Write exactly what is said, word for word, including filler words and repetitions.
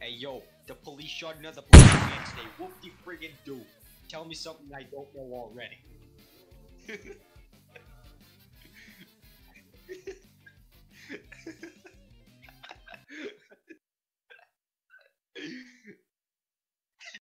Hey yo, the police shot another police man today. Whoop de friggin' do. Tell me something I don't know already.